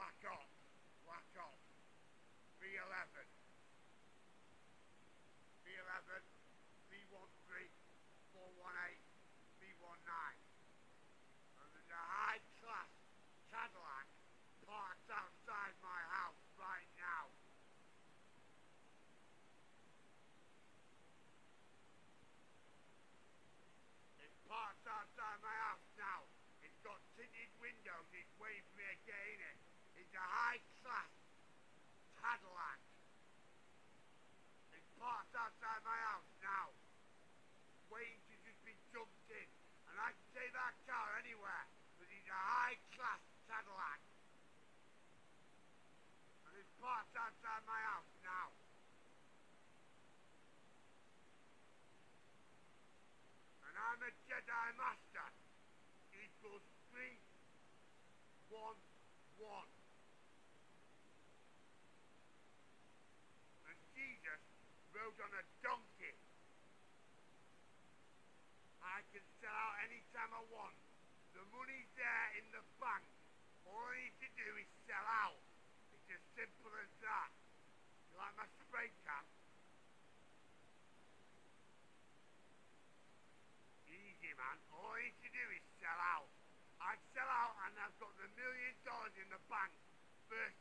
Black Ops, V11, V11, V13, 418, V19. And there's a high-class Cadillac parked outside my house right now. It's parked outside my house now. It's got tinted windows, it's waiting for me to get in it. It's a high-class Cadillac. It's parked outside my house now, waiting to just be jumped in. And I can take that car anywhere, because it's a high-class Cadillac. And it's parked outside my house now. And I'm a Jedi Master. Equals 311. And Jesus rode on a donkey. I can sell out any time I want. The money's there in the bank. All I need to do is sell out. It's as simple as that. You like my spray can? Easy, man. All I need to do is sell out. I sell out and I've got the $1 million in the bank. First